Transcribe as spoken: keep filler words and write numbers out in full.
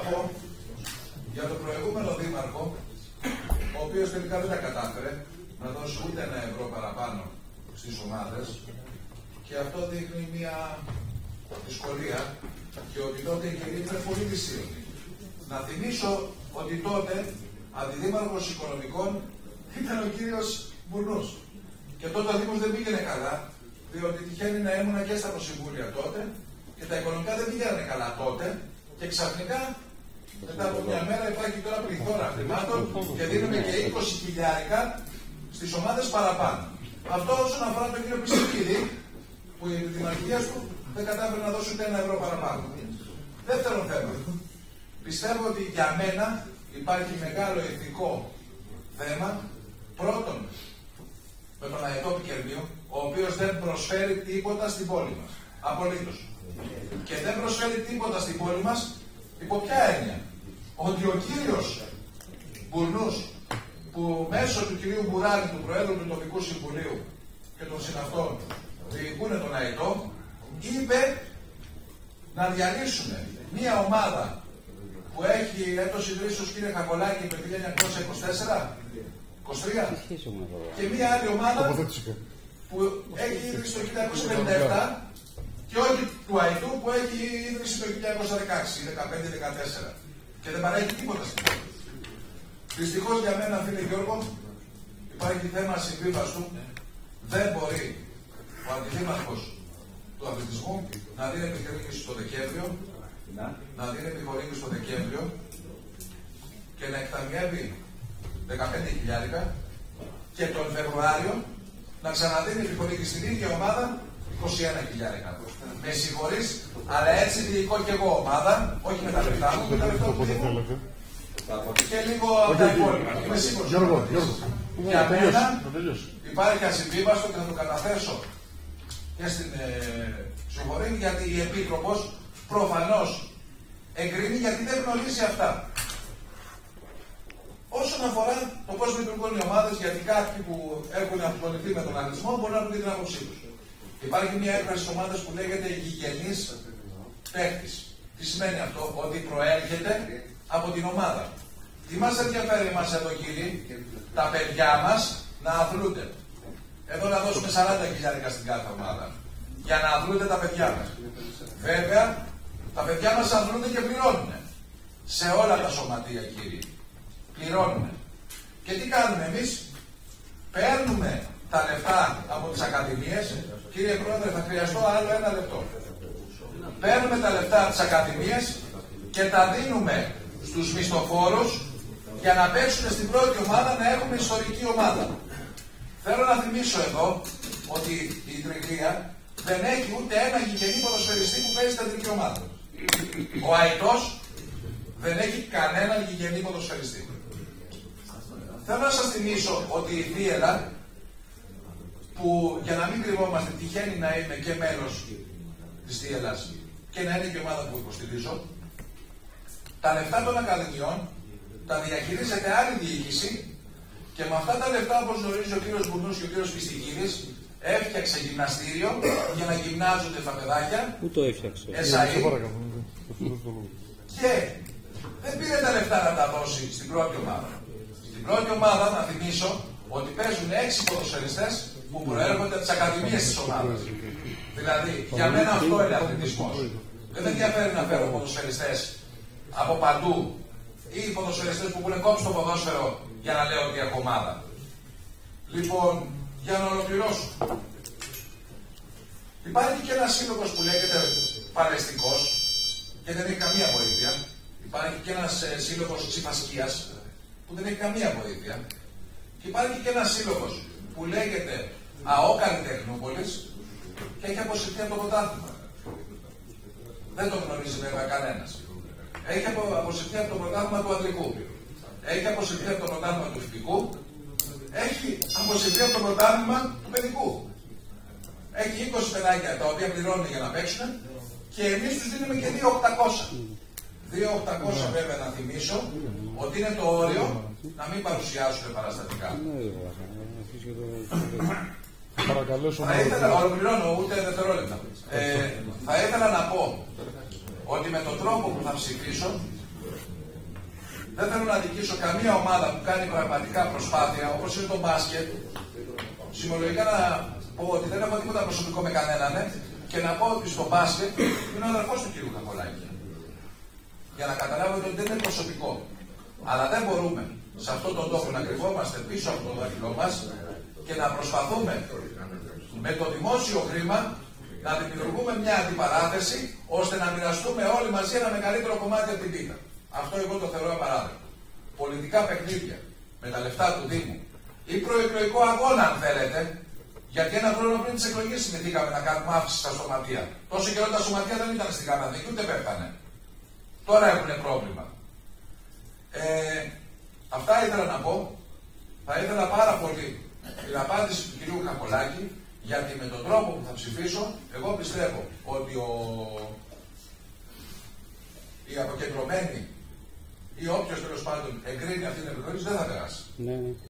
πω για τον προηγούμενο δήμαρχο, ο οποίος τελικά δεν τα κατάφερε να δώσει ούτε ένα ευρώ παραπάνω στις ομάδες, και αυτό δείχνει μια δυσκολία, και ότι τότε η κυρία ήταν πολύ δυσίωτη. Να θυμίσω ότι τότε αντιδήμαρχος οικονομικών ήταν ο κύριος Μπουρνούς. Και τότε ο Δήμος δεν πήγαινε καλά, διότι τυχαίνει να ήμουν και στα προσυμβούλια τότε και τα οικονομικά δεν πήγαιναν καλά τότε, και ξαφνικά μετά από μια μέρα υπάρχει τώρα πληθώρα χρημάτων και δίνουμε και είκοσι χιλιάρικα στις ομάδες παραπάνω. Αυτό όσον αφορά τον κύριο Πιστικίδη, που η δημαρχία του δεν κατάφερε να δώσει ούτε ένα ευρώ παραπάνω. Δεύτερο θέμα. Πιστεύω ότι για μένα υπάρχει μεγάλο ηθικό θέμα. Πρώτον, με τον Αετό Πικερμίου, ο οποίος δεν προσφέρει τίποτα στην πόλη μας. Απολύτως. Και δεν προσφέρει τίποτα στην πόλη μας υπό ποια έννοια? Ότι ο κύριος Μπουρνούς, που μέσω του κυρίου Μπουράνη, του Προέδρου του Τοπικού Συμβουλίου και των συναυτών διοικούν τον Αετό, είπε να διαλύσουμε μία ομάδα που έχει έτος ιδρύσεως, κύριε Κακολάκη, το χίλια εννιακόσια είκοσι τέσσερα είκοσι τρία, και μία άλλη ομάδα που έχει ίδρυση το χίλια εννιακόσια πενήντα επτά και όχι του Αετού, που έχει ίδρυση το χίλια εννιακόσια δεκαέξι, δεκαπέντε, δεκατέσσερα, και δεν παρέχει τίποτα στην πόλη. Δυστυχώς για μένα, φίλε Γιώργο, υπάρχει θέμα συμβίβαστου. Δεν μπορεί ο αντιδήμαρχος του αθλητισμού να δίνει επιχορήγηση στο Δεκέμβριο, να δίνει επιχορήγηση στο Δεκέμβριο και να εκταμιεύει δεκαπέντε χιλιάρικα, και τον Φεβρουάριο να ξαναδίνει επιχορήγηση στην ίδια ομάδα είκοσι ένα χιλιάρικα. Με συγχωρείς, αλλά έτσι διοικώ και εγώ ομάδα, όχι με τα λεφτά μου, με τα λεφτά που διοικώ. Και λίγο από τα υπόλοιπα. Είμαι σίγουρος. Για μένα υπάρχει ασυμβίβαστο, και θα το καταθέσω και στην ε, συγχωρή, γιατί η Επίτροπος προφανώς εγκρίνει, γιατί δεν γνωρίζει αυτά. Όσον αφορά το πώς λειτουργούν οι ομάδες, γιατί κάποιοι που έχουν ασχοληθεί με τον αθλητισμό μπορούν να πούν την άποψή τους. Υπάρχει μια έκφραση στις ομάδες που λέγεται γηγενής παίκτης. Τι σημαίνει αυτό? Ότι προέρχεται από την ομάδα. Τι μας ενδιαφέρει εμάς εδώ, κύριοι? Τα παιδιά μας να αθλούνται. Εδώ να δώσουμε σαράντα χιλιάρικα στην κάθε ομάδα, για να αθλούνται τα παιδιά μας. Βέβαια, τα παιδιά μας αθλούνται και πληρώνουν. Σε όλα τα σωματεία, κύριοι. Πληρώνουν. Και τι κάνουμε εμείς? Παίρνουμε τα λεφτά από τις ακαδημίες. Κύριε Πρόεδρε, θα χρειαστώ άλλο ένα λεπτό. Παίρνουμε τα λεφτά από τις ακαδημίες και τα δίνουμε στους μισθοφόρους για να παίξουν στην πρώτη ομάδα, να έχουμε ιστορική ομάδα. Θέλω να θυμίσω εδώ ότι η Τριγλία δεν έχει ούτε ένα γηγενή ποδοσφαιριστή που παίζει στην εθνική ομάδα. Ο Αετός δεν έχει κανέναν γηγενή ποδοσφαιριστή. Θέλω να σας θυμίσω ότι η Θίελα, που για να μην κρυβόμαστε τυχαίνει να είμαι και μέλος της Θίελας και να είναι και ομάδα που υποστηρίζω, τα λεφτά των ακαδημιών τα διαχειρίζεται άλλη διοίκηση, και με αυτά τα λεφτά, όπως γνωρίζει ο κύριος Μπουρνούς και ο κύριος Πιστικίδης, έφτιαξε γυμναστήριο για να γυμνάζονται τα παιδάκια. Πού το έφτιαξε? ΕΣΑΗ. Και δεν πήρε τα λεφτά να τα δώσει στην πρώτη ομάδα. Στην πρώτη ομάδα, να θυμίσω, ότι παίζουν έξι ποδοσφαιριστές που προέρχονται από τις ακαδημίες της ομάδας. Δηλαδή, για μένα αυτό είναι αθλητισμός. Δεν με ενδιαφέρει να φέρω ποδοσφαιριστές από παντού ή ποδοσφαιριστές που έχουν κόψει το ποδόσφαιρο για να λέω ότι έχω ομάδα. Λοιπόν, για να ολοκληρώσω. Υπάρχει και ένας σύλλογος που λέγεται Παλαιστικός και δεν έχει καμία βοήθεια. Υπάρχει και ένας ε, σύλλογος Ξυφασκίας που δεν έχει καμία βοήθεια. Και υπάρχει και ένας σύλλογος που λέγεται ΑΟΚΑΡΙ Τεχνούπολης και έχει αποσυρθεί από το πρωτάθλημα. Δεν το γνωρίζει βέβαια κανένας. Έχει αποσυρθεί από το πρωτάθλημα του Ανδρικού. Έχει αποσυρθεί από το πρωτάθλημα του Φυπικού. Έχει αποσυρθεί από το πρωτάθλημα του Παιδικού. Έχει είκοσι παιδάκια τα οποία πληρώνουν για να παίξουν και εμείς τους δίνουμε και δύο χιλιάδες οκτακόσια. δύο χιλιάδες οκτακόσια βέβαια να θυμίσω ότι είναι το όριο να μην παρουσιάσουν παραστατικά. Θα ήθελα, ολοκληρώνω ούτε δευτερόλεπτα. Ε, θα ήθελα να πω ότι με τον τρόπο που θα ψηφίσω Δεν θέλω να δικήσω καμία ομάδα που κάνει πραγματικά προσπάθεια, όπως είναι το μπάσκετ. Συμμολογικά να πω ότι δεν έχω τίποτα προσωπικό με κανέναν, ε, και να πω ότι στο μπάσκετ είναι ο αδερφός του κ. Καπολάκη. Για να καταλάβετε ότι δεν είναι προσωπικό. Αλλά δεν μπορούμε σε αυτόν τον τόπο να κρυβόμαστε πίσω από το δάχτυλό μας και να προσπαθούμε με το δημόσιο χρήμα να δημιουργούμε μια αντιπαράθεση ώστε να μοιραστούμε όλοι μαζί ένα μεγαλύτερο κομμάτι από την πίτα. Αυτό εγώ το θεωρώ απαράδεκτο. Πολιτικά παιχνίδια με τα λεφτά του Δήμου ή προεκλογικό αγώνα, αν θέλετε, γιατί ένα χρόνο πριν τις εκλογές συμμετείχαμε να κάνουμε αύξηση στα σωματεία. Τόσο καιρό τα σωματεία δεν ήταν στην Καναδική, ούτε πέφτανε. Τώρα έχουν πρόβλημα. Ε, αυτά ήθελα να πω. Θα ήθελα πάρα πολύ την απάντηση του κυρίου Καπολάκη, γιατί με τον τρόπο που θα ψηφίσω, εγώ πιστεύω ότι ο... οι αποκεντρωμένοι ή όποιος τέλος πάντων εγκρίνει αυτή την επικρότηση δεν θα περάσει. Ναι.